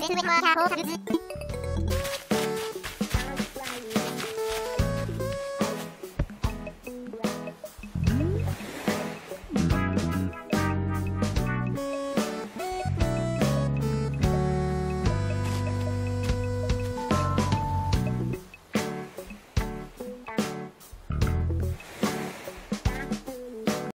上はキャーホーサルズ。